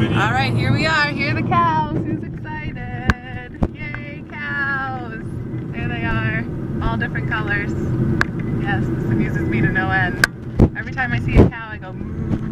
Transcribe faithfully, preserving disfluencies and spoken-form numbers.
video. All right, here we are. Here are the cows. Who's excited? Yay, cows! There they are, all different colors. Yes, this amuses me to no end. Every time I see a cow, I go moo.